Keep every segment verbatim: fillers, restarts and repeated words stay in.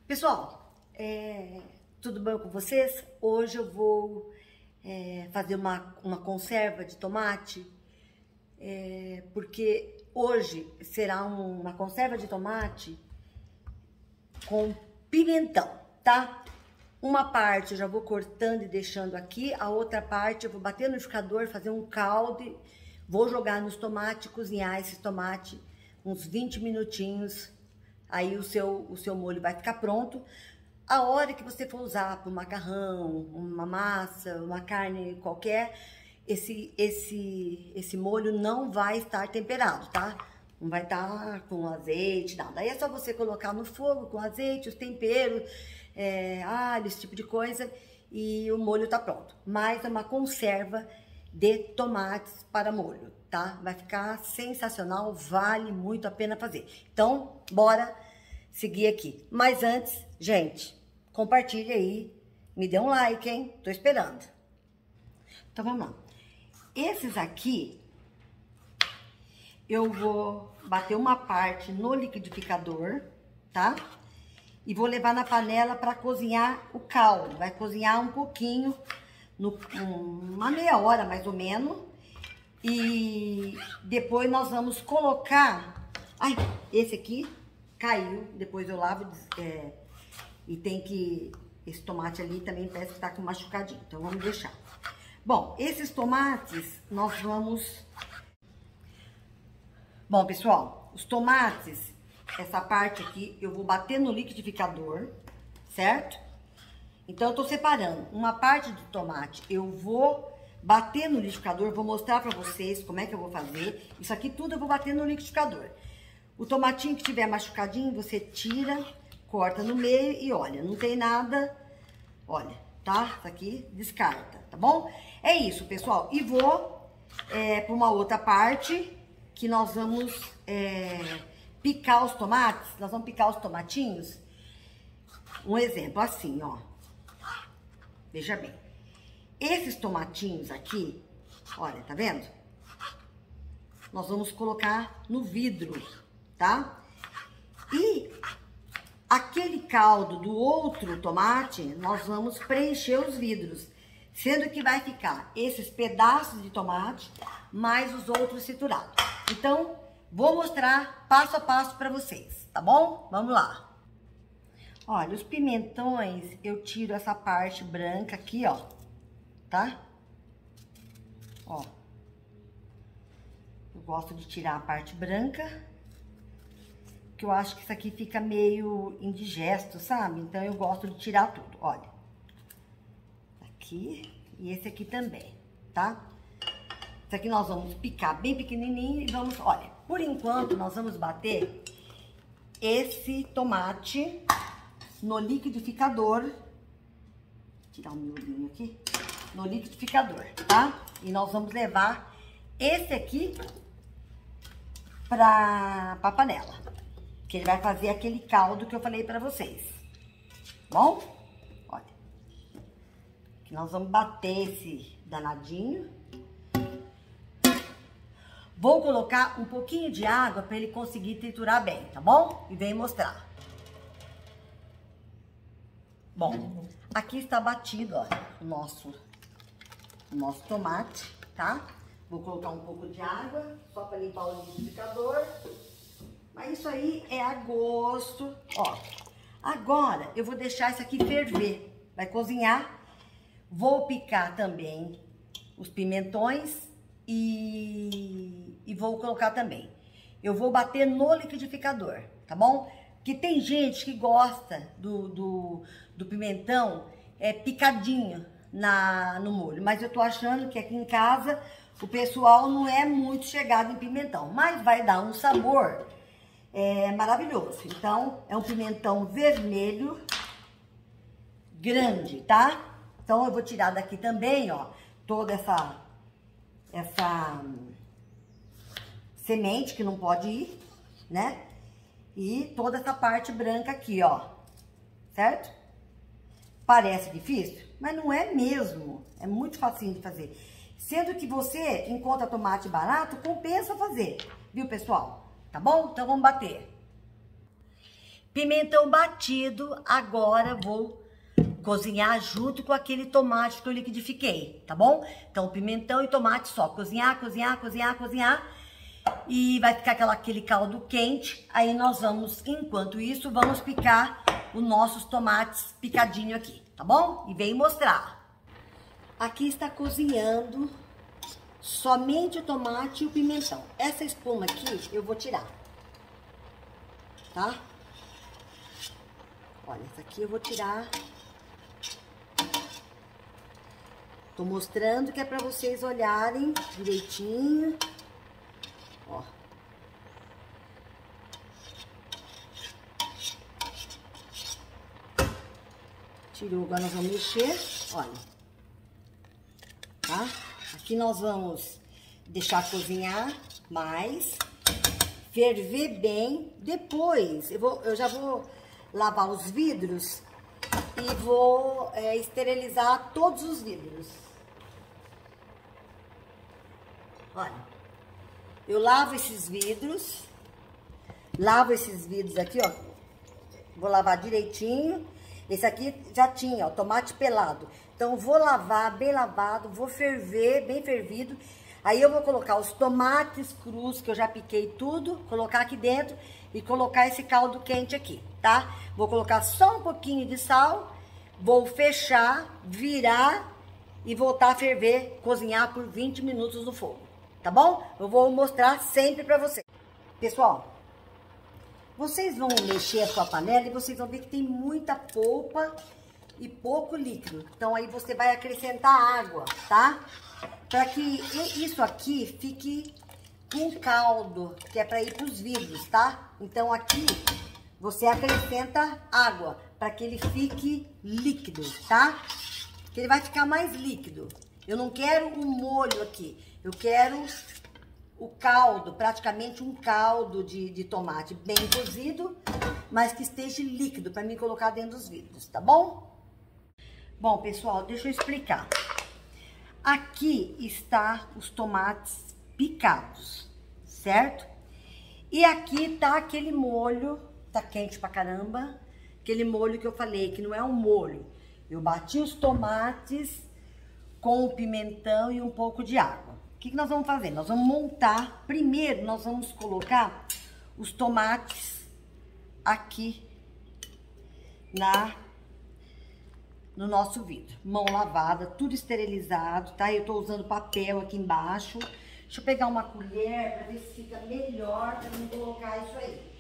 Pessoal, é, tudo bem com vocês? Hoje eu vou é, fazer uma, uma conserva de tomate, é, porque hoje será um, uma conserva de tomate com pimentão, tá? Uma parte eu já vou cortando e deixando aqui, a outra parte eu vou bater no liquidificador, fazer um caldo, vou jogar nos tomates, cozinhar esse tomate uns vinte minutinhos. Aí o seu, o seu molho vai ficar pronto. A hora que você for usar para um macarrão, uma massa, uma carne qualquer, esse, esse, esse molho não vai estar temperado, tá? Não vai estar com azeite, nada. Aí é só você colocar no fogo com azeite, os temperos, é, alho, esse tipo de coisa, e o molho tá pronto. Mas é uma conserva de tomates para molho, tá? Vai ficar sensacional, vale muito a pena fazer. Então, bora seguir aqui. Mas antes, gente, compartilha aí, me dê um like, hein? Tô esperando. Então, vamos lá. Esses aqui, eu vou bater uma parte no liquidificador, tá? E vou levar na panela para cozinhar o caldo. Vai cozinhar um pouquinho, no, uma meia hora mais ou menos. E depois nós vamos colocar... Ai, esse aqui caiu, depois eu lavo é, e tem que... Esse tomate ali também parece que tá com machucadinho, então vamos deixar. Bom, esses tomates nós vamos... Bom, pessoal, os tomates, essa parte aqui, eu vou bater no liquidificador, certo? Então eu tô separando uma parte do tomate, eu vou... bater no liquidificador, vou mostrar pra vocês como é que eu vou fazer. Isso aqui tudo eu vou bater no liquidificador. O tomatinho que tiver machucadinho, você tira, corta no meio e olha, não tem nada, olha, tá? Isso aqui descarta, tá bom? É isso, pessoal. E vou é, pra uma outra parte que nós vamos é, picar os tomates. Nós vamos picar os tomatinhos. Um exemplo assim, ó. Veja bem. Esses tomatinhos aqui, olha, tá vendo? Nós vamos colocar no vidro, tá? E aquele caldo do outro tomate, nós vamos preencher os vidros. Sendo que vai ficar esses pedaços de tomate, mais os outros triturados. Então, vou mostrar passo a passo pra vocês, tá bom? Vamos lá. Olha, os pimentões, eu tiro essa parte branca aqui, ó. Tá? Ó. Eu gosto de tirar a parte branca, porque eu acho que isso aqui fica meio indigesto, sabe? Então eu gosto de tirar tudo, olha. Aqui e esse aqui também, tá? Isso aqui nós vamos picar bem pequenininho e vamos, olha, por enquanto nós vamos bater esse tomate no liquidificador. Vou tirar o miolinho aqui. No liquidificador, tá? E nós vamos levar esse aqui pra, pra panela, que ele vai fazer aquele caldo que eu falei pra vocês, bom? Olha, que nós vamos bater esse danadinho. Vou colocar um pouquinho de água pra ele conseguir triturar bem, tá bom? E vem mostrar. Bom, aqui está batido, ó, o nosso... o nosso tomate, tá? Vou colocar um pouco de água, só para limpar o liquidificador. Mas isso aí é a gosto, ó. Agora, eu vou deixar isso aqui ferver. Vai cozinhar. Vou picar também os pimentões e, e vou colocar também. Eu vou bater no liquidificador, tá bom? Porque tem gente que gosta do, do, do pimentão é, picadinho Na, no molho, mas eu tô achando que aqui em casa o pessoal não é muito chegado em pimentão, mas vai dar um sabor é, maravilhoso. Então, é um pimentão vermelho grande, tá? Então, eu vou tirar daqui também, ó, toda essa, essa semente que não pode ir, né? E toda essa parte branca aqui, ó, certo? Parece difícil, mas não é mesmo. É muito facinho de fazer. Sendo que você encontra tomate barato, compensa fazer, viu, pessoal? Tá bom? Então vamos bater. Pimentão batido, agora vou cozinhar junto com aquele tomate que eu liquidifiquei, tá bom? Então, pimentão e tomate só, cozinhar, cozinhar, cozinhar, cozinhar. E vai ficar aquela, aquele caldo quente. Aí nós vamos, enquanto isso, vamos picar os nossos tomates picadinho aqui, tá bom? E vem mostrar. Aqui está cozinhando somente o tomate e o pimentão. Essa espuma aqui eu vou tirar, tá? Olha, essa aqui eu vou tirar. Tô mostrando que é pra vocês olharem direitinho. Ó. Tirou, agora nós vamos mexer, olha. Tá? Aqui nós vamos deixar cozinhar mais, ferver bem. Depois, eu, vou, eu já vou lavar os vidros e vou é, esterilizar todos os vidros. Olha, eu lavo esses vidros, lavo esses vidros aqui, ó. Vou lavar direitinho. Esse aqui já tinha, ó, tomate pelado. Então, vou lavar bem lavado, vou ferver, bem fervido. Aí eu vou colocar os tomates crus, que eu já piquei tudo, colocar aqui dentro e colocar esse caldo quente aqui, tá? Vou colocar só um pouquinho de sal, vou fechar, virar e voltar a ferver, cozinhar por vinte minutos no fogo, tá bom? Eu vou mostrar sempre pra vocês. Pessoal, vocês vão mexer a sua panela e vocês vão ver que tem muita polpa e pouco líquido. Então, aí você vai acrescentar água, tá? Para que isso aqui fique com caldo, que é para ir para os vidros, tá? Então, aqui você acrescenta água para que ele fique líquido, tá? Que ele vai ficar mais líquido. Eu não quero um molho aqui, eu quero o caldo, praticamente um caldo de, de tomate bem cozido, mas que esteja líquido para mim colocar dentro dos vidros, tá bom? Bom, pessoal, deixa eu explicar. Aqui está os tomates picados, certo? E aqui tá aquele molho, tá quente pra caramba, aquele molho que eu falei, que não é um molho. Eu bati os tomates com o pimentão e um pouco de água. O que que nós vamos fazer? Nós vamos montar, primeiro nós vamos colocar os tomates aqui na... no nosso vidro, mão lavada, tudo esterilizado, tá? Eu tô usando papel aqui embaixo. Deixa eu pegar uma colher pra ver se fica melhor pra não colocar isso aí.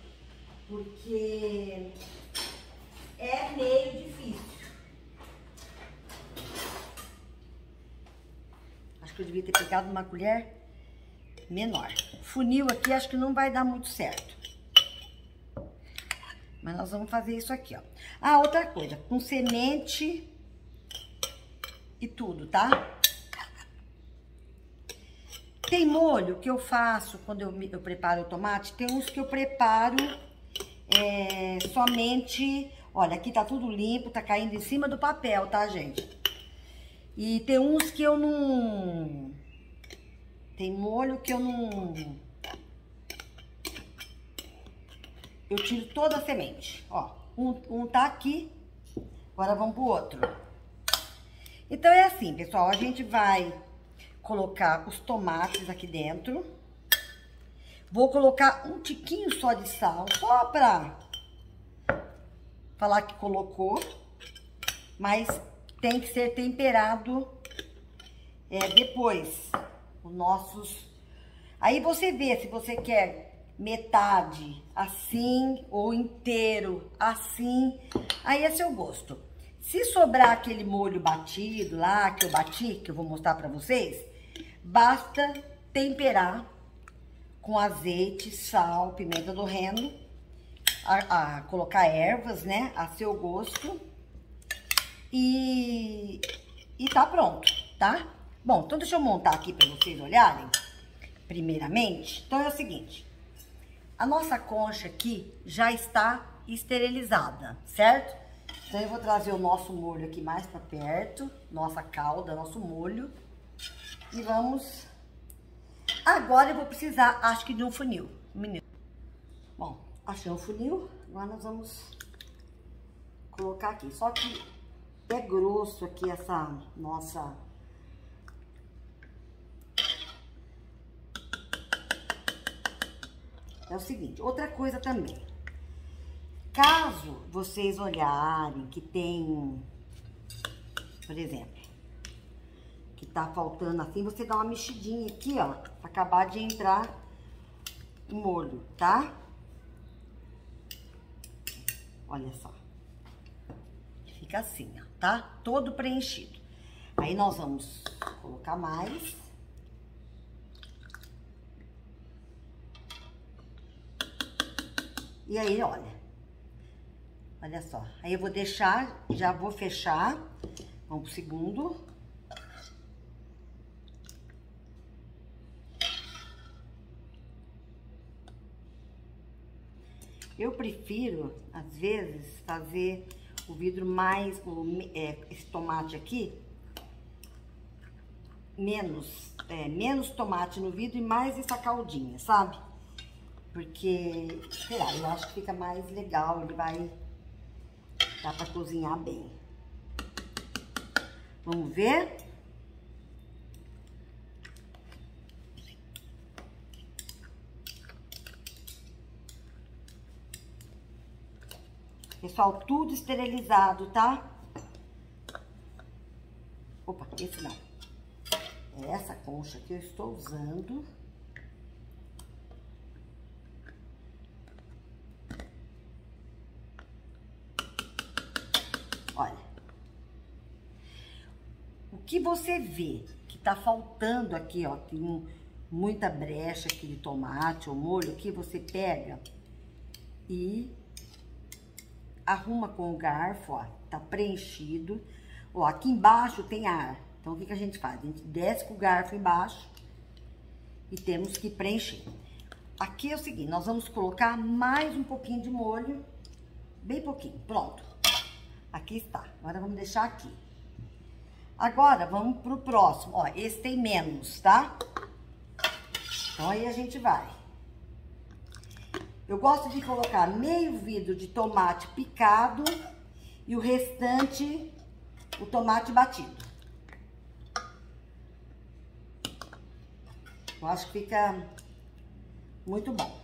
Porque é meio difícil. Acho que eu devia ter pegado uma colher menor. Funil aqui acho que não vai dar muito certo. Mas nós vamos fazer isso aqui, ó. Ah, outra coisa, com semente e tudo, tá? Tem molho que eu faço quando eu, eu preparo o tomate, tem uns que eu preparo é, somente... Olha, aqui tá tudo limpo, tá caindo em cima do papel, tá, gente? E tem uns que eu não... Tem molho que eu não... Eu tiro toda a semente, ó, um, um tá aqui, agora vamos pro outro. Então, é assim, pessoal, a gente vai colocar os tomates aqui dentro. Vou colocar um tiquinho só de sal, só pra falar que colocou, mas tem que ser temperado é, depois, os nossos... Aí você vê se você quer... metade assim ou inteiro assim, aí é seu gosto. Se sobrar aquele molho batido lá que eu bati, que eu vou mostrar pra vocês, basta temperar com azeite, sal, pimenta do reino, a, a colocar ervas, né, a seu gosto e, e tá pronto, tá? Bom, então deixa eu montar aqui pra vocês olharem, primeiramente. Então é o seguinte, a nossa concha aqui já está esterilizada, certo? Então, eu vou trazer o nosso molho aqui mais pra perto, nossa calda, nosso molho. E vamos... Agora eu vou precisar, acho que de um funil. Um minuto. Bom, Achei um funil, agora nós vamos colocar aqui. Só que é grosso aqui essa nossa... É o seguinte, outra coisa também. Caso vocês olharem que tem, por exemplo, que tá faltando assim, você dá uma mexidinha aqui, ó, pra acabar de entrar o molho, tá? Olha só. Fica assim, ó, tá? Todo preenchido. Aí nós vamos colocar mais. E aí, olha. Olha só. Aí eu vou deixar, já vou fechar. Vamos pro segundo. Eu prefiro, às vezes, fazer o vidro mais, o, é, esse tomate aqui, menos, é, menos tomate no vidro e mais essa caldinha, sabe? Porque, sei lá, eu acho que fica mais legal, ele vai dar pra cozinhar bem. Vamos ver? Pessoal, tudo esterilizado, tá? Opa, esse não. É essa concha que eu estou usando. Olha. O que você vê que tá faltando aqui, ó, tem um, muita brecha aqui de tomate ou molho, aqui você pega e arruma com o garfo, ó, tá preenchido. Ó, aqui embaixo tem ar. Então, o que que a gente faz? A gente desce com o garfo embaixo e temos que preencher. Aqui é o seguinte, nós vamos colocar mais um pouquinho de molho, bem pouquinho, pronto. Aqui está, agora vamos deixar aqui. Agora, vamos pro próximo, ó, esse tem menos, tá? Então, aí a gente vai. Eu gosto de colocar meio vidro de tomate picado e o restante, o tomate batido. Eu acho que fica muito bom.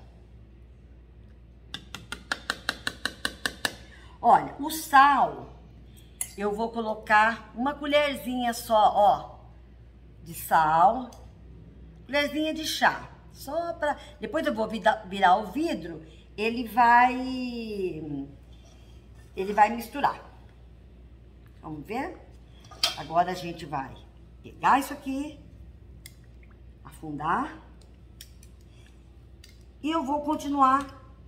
Olha, o sal, eu vou colocar uma colherzinha só, ó, de sal, colherzinha de chá. Só pra... Depois eu vou virar, virar o vidro, ele vai... Ele vai misturar. Vamos ver? Agora a gente vai pegar isso aqui, afundar. E eu vou continuar...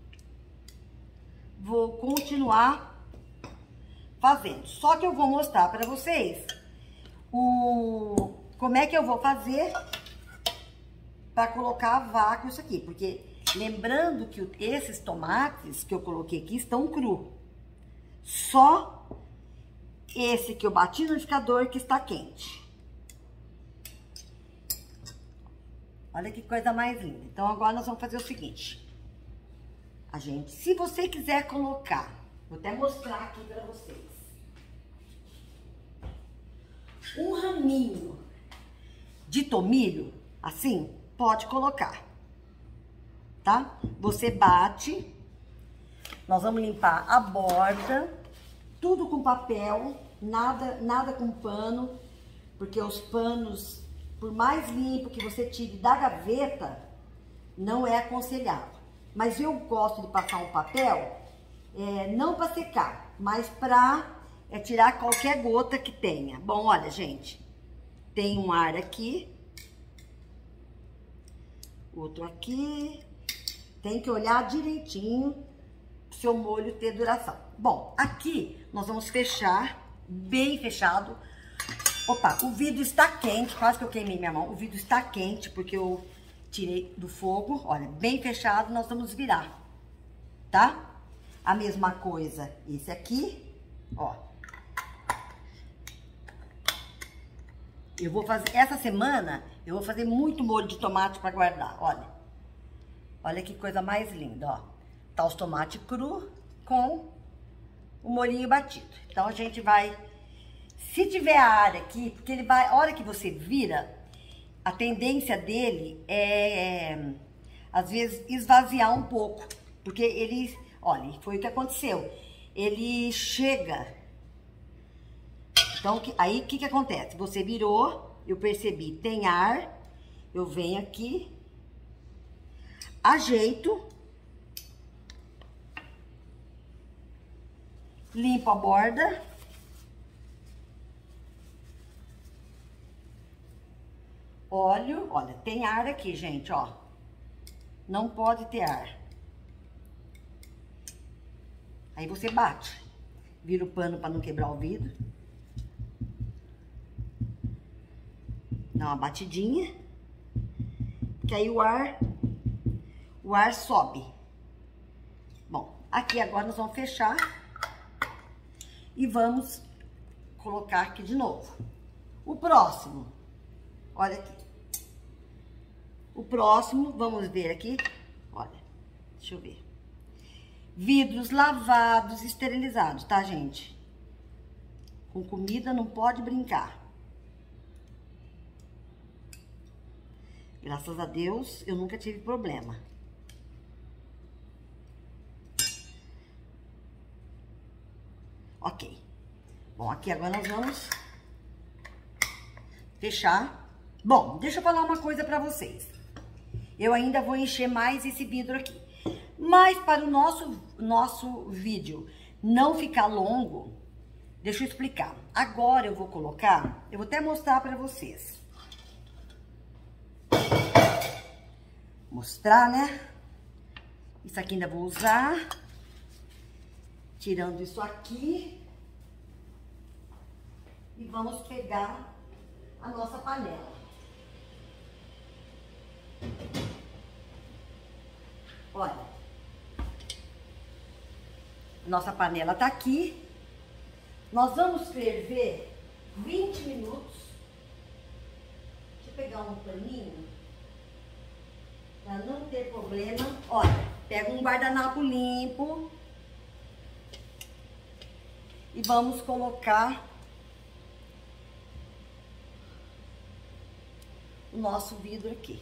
Vou continuar fazendo. Só que eu vou mostrar pra vocês o... como é que eu vou fazer... para colocar a vácuo isso aqui, porque lembrando que esses tomates que eu coloquei aqui estão cru. Só esse que eu bati no liquidificador que está quente. Olha que coisa mais linda. Então agora nós vamos fazer o seguinte. A gente, se você quiser colocar, vou até mostrar aqui para vocês. Um raminho de tomilho, assim, pode colocar, tá? Você bate, nós vamos limpar a borda, tudo com papel, nada, nada com pano, porque os panos, por mais limpo que você tire da gaveta, não é aconselhável. Mas eu gosto de passar um papel, é, não para secar, mas para é, tirar qualquer gota que tenha. Bom, olha, gente, tem um ar aqui. Outro aqui. Tem que olhar direitinho pro seu molho ter duração. Bom, aqui nós vamos fechar, bem fechado. Opa, o vidro está quente, quase que eu queimei minha mão. O vidro está quente porque eu tirei do fogo. Olha, bem fechado, nós vamos virar, tá? A mesma coisa esse aqui, ó. Eu vou fazer, essa semana, eu vou fazer muito molho de tomate para guardar, olha. Olha que coisa mais linda, ó. tá os tomates cru com o molhinho batido. Então, a gente vai... Se tiver a área aqui, porque ele vai... A hora que você vira, a tendência dele é, é às vezes, esvaziar um pouco. Porque ele... Olha, foi o que aconteceu. Ele chega... Então, aí, o que que acontece? Você virou, eu percebi, tem ar, eu venho aqui, ajeito, limpo a borda, olho, olha, tem ar aqui, gente, ó, não pode ter ar. Aí você bate, vira o pano para não quebrar o vidro. Dá uma batidinha, que aí o ar, o ar sobe. Bom, aqui agora nós vamos fechar e vamos colocar aqui de novo. O próximo, olha aqui. O próximo, vamos ver aqui, olha, deixa eu ver. Vidros lavados, esterilizados, tá, gente? Com comida não pode brincar. Graças a Deus, eu nunca tive problema. Ok. Bom, aqui agora nós vamos fechar. Bom, deixa eu falar uma coisa pra vocês. Eu ainda vou encher mais esse vidro aqui. Mas para o nosso, nosso vídeo não ficar longo, deixa eu explicar. Agora eu vou colocar, eu vou até mostrar pra vocês. Mostrar, né? Isso aqui ainda vou usar. Tirando isso aqui. E vamos pegar a nossa panela. Olha. Nossa panela tá aqui. Nós vamos ferver vinte minutos. Deixa eu pegar um paninho. Pra não ter problema, olha, pega um guardanapo limpo e vamos colocar o nosso vidro aqui.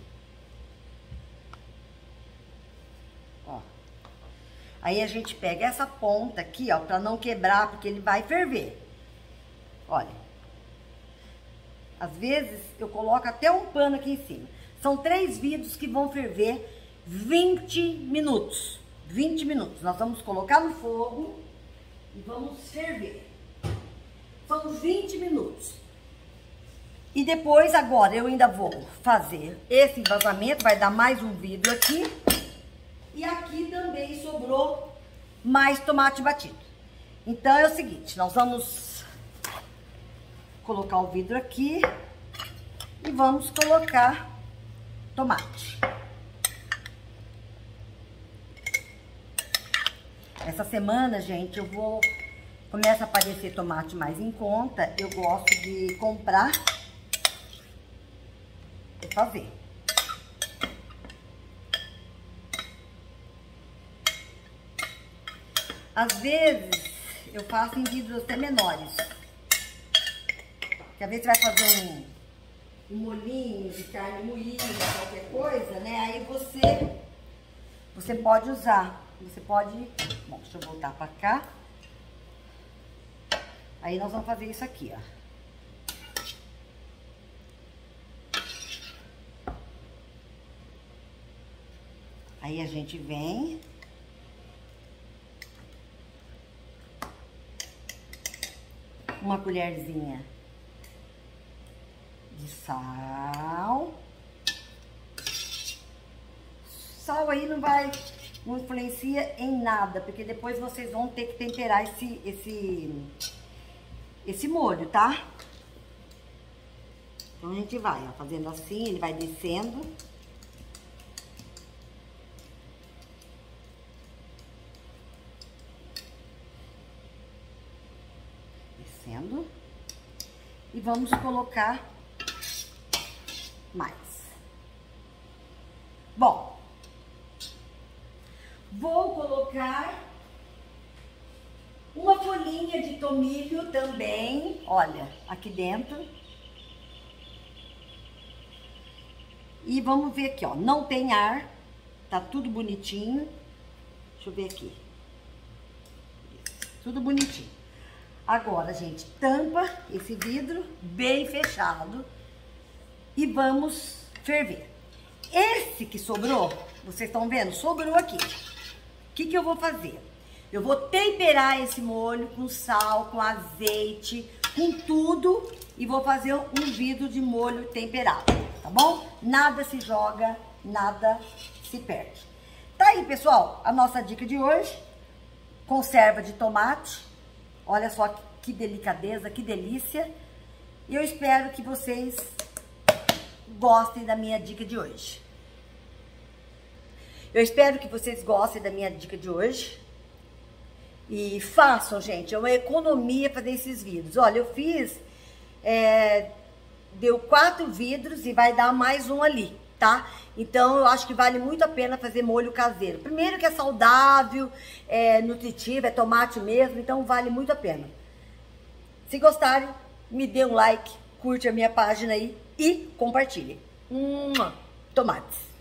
Ó. Aí a gente pega essa ponta aqui, ó, pra não quebrar, porque ele vai ferver. Olha. Às vezes eu coloco até um pano aqui em cima. São três vidros que vão ferver vinte minutos. vinte minutos. Nós vamos colocar no fogo e vamos ferver. São vinte minutos. E depois, agora, eu ainda vou fazer esse vazamento. Vai dar mais um vidro aqui. E aqui também sobrou mais tomate batido. Então, é o seguinte. Nós vamos colocar o vidro aqui. E vamos colocar tomate. Essa semana, gente, eu vou... Começa a aparecer tomate mais em conta. Eu gosto de comprar e fazer. Às vezes, eu faço em vidros até menores. Porque às vezes você vai fazer um... um molhinho de carne moída, qualquer coisa, né? Aí você, você pode usar. Você pode... Bom, deixa eu voltar pra cá. Aí nós vamos fazer isso aqui, ó. Aí a gente vem... Uma colherzinha de sal. Sal aí não vai, não influencia em nada, porque depois vocês vão ter que temperar esse, esse, esse molho, tá? Então a gente vai, ó, fazendo assim, ele vai descendo. Descendo. E vamos colocar mais. Bom, Vou colocar uma folhinha de tomilho também, olha, aqui dentro. E vamos ver aqui, ó, não tem ar, tá tudo bonitinho. Deixa eu ver aqui. Tudo bonitinho. Agora, gente, tampa esse vidro bem fechado e vamos ferver. Esse que sobrou, vocês estão vendo? Sobrou aqui. O que que eu vou fazer? Eu vou temperar esse molho com sal, com azeite, com tudo e vou fazer um vidro de molho temperado, tá bom? Nada se joga, nada se perde. Tá aí, pessoal, a nossa dica de hoje. Conserva de tomate. Olha só que delicadeza, que delícia. E eu espero que vocês gostem da minha dica de hoje. Eu espero que vocês gostem da minha dica de hoje. E façam, gente, é uma economia fazer esses vidros. Olha, eu fiz, é, deu quatro vidros e vai dar mais um ali, tá? Então, eu acho que vale muito a pena fazer molho caseiro. Primeiro que é saudável, é nutritivo, é tomate mesmo, então vale muito a pena. Se gostarem, me dê um like, curte a minha página aí e compartilhe. Hum, tomates!